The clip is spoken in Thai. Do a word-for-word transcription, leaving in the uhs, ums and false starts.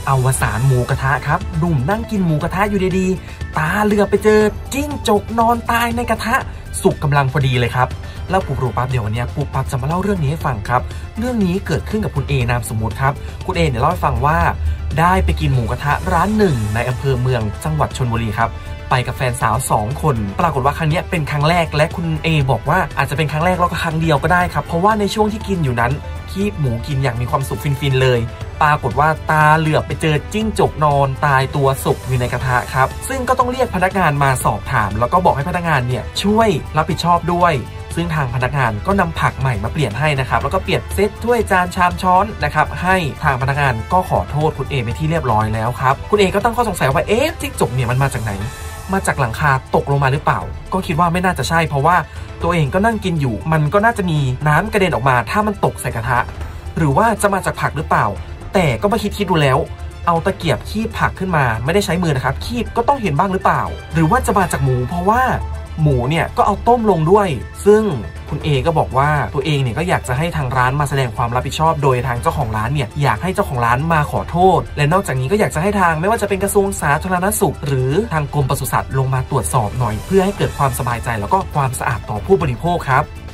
อวสานหมูกระทะครับหนุ่มนั่งกินหมูกระทะอยู่ดีๆตาเหลือไปเจอจิ้งจกนอนตายในกระทะสุกกำลังพอดีเลยครับแล้วปุ๊บรู้ปั๊บเดี๋ยววันนี้ปุ๊บปั๊บจะมาเล่าเรื่องนี้ให้ฟังครับเรื่องนี้เกิดขึ้นกับคุณเอนามสมมุติครับคุณเอเนี่ยเล่าให้ฟังว่าได้ไปกินหมูกระทะร้านหนึ่งในอำเภอเมืองจังหวัดชลบุรีครับไปกับแฟนสาวสองคนปรากฏว่าครั้งนี้เป็นครั้งแรกและคุณเอบอกว่าอาจจะเป็นครั้งแรกแล้วก็ครั้งเดียวก็ได้ครับเพราะว่าในช่วงที่กินอยู่นั้นคีบหมูกินอย่างมีความสุขฟินๆเลยปรากฏว่าตาเหลือบไปเจอจิ้งจกนอนตายตัวสุกอยู่ในกระทะครับซึ่งก็ต้องเรียกพนักงานมาสอบถามแล้วก็บอกให้พนักงานเนี่ยช่วยรับผิดชอบด้วยซึ่งทางพนักงานก็นำผักใหม่มาเปลี่ยนให้นะครับแล้วก็เปลี่ยนเซตถ้วยจานชามช้อนนะครับให้ทางพนักงานก็ขอโทษคุณเอไปที่เรียบร้อยแล้วครับคุณเอก็ตั้งข้อสงสัยว่าเอ๊ะจิ้งจกเนี่ยมันมาจากไหนมาจากหลังคาตกลงมาหรือเปล่าก็คิดว่าไม่น่าจะใช่เพราะว่าตัวเองก็นั่งกินอยู่มันก็น่าจะมีน้ำกระเด็นออกมาถ้ามันตกใส่กระทะหรือว่าจะมาจากผักหรือเปล่าแต่ก็มาคิดคิดดูแล้วเอาตะเกียบคีบผักขึ้นมาไม่ได้ใช้มือนะครับคีบก็ต้องเห็นบ้างหรือเปล่าหรือว่าจะมาจากหมูเพราะว่าหมูเนี่ยก็เอาต้มลงด้วยซึ่งคุณเอก็บอกว่าตัวเองเนี่ยก็อยากจะให้ทางร้านมาแสดงความรับผิดชอบโดยทางเจ้าของร้านเนี่ยอยากให้เจ้าของร้านมาขอโทษและนอกจากนี้ก็อยากจะให้ทางไม่ว่าจะเป็นกระทรวงสาธารณสุขหรือทางกรมปศุสัตว์ลงมาตรวจสอบหน่อยเพื่อให้เกิดความสบายใจแล้วก็ความสะอาดต่อผู้บริโภคครับ